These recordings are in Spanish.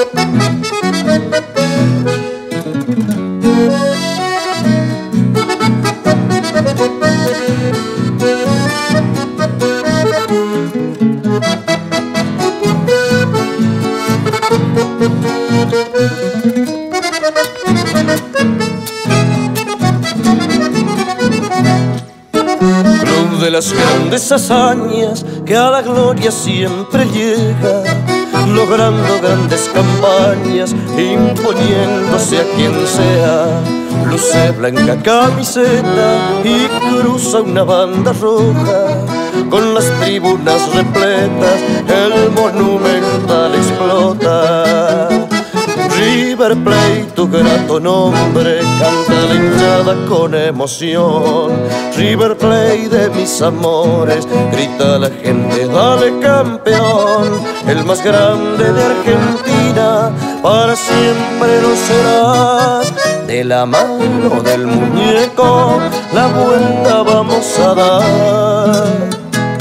Club de las grandes hazañas que a la gloria siempre llega, logrando grandes campañas, imponiéndose a quien sea. Luce blanca camiseta y cruza una banda roja, con las tribunas repletas el monumental explota. River Plate, tu grato nombre, canta la hinchada con emoción. River Plate de mis amores, grita la gente, dale campeón. El más grande de Argentina, para siempre lo serás. De la mano del muñeco, la vuelta vamos a dar.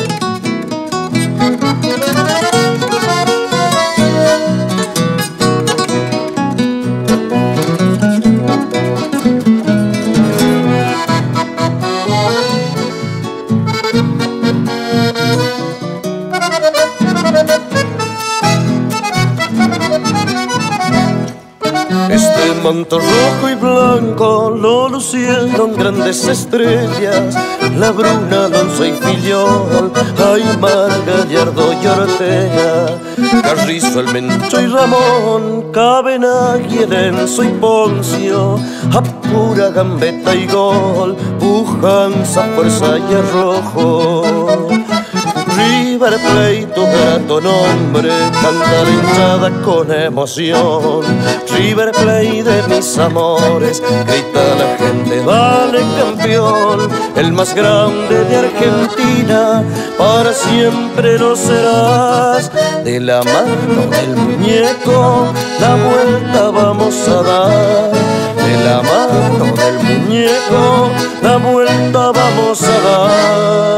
Este manto rojo y blanco lo lucieron grandes estrellas, la Bruna, Alonso y Fillol, Aymar, Gallardo y Ortega, Carrizo, el Mencho y Ramón, Cabenagui, Enzo y Poncio, apura, gambeta y gol, pujanza, fuerza y arrojo. River Plate, tu grato nombre, canta la hinchada con emoción. River Plate de mis amores, grita la gente, vale campeón. El más grande de Argentina, para siempre lo serás. De la mano del muñeco, la vuelta vamos a dar. De la mano del muñeco, la vuelta vamos a dar.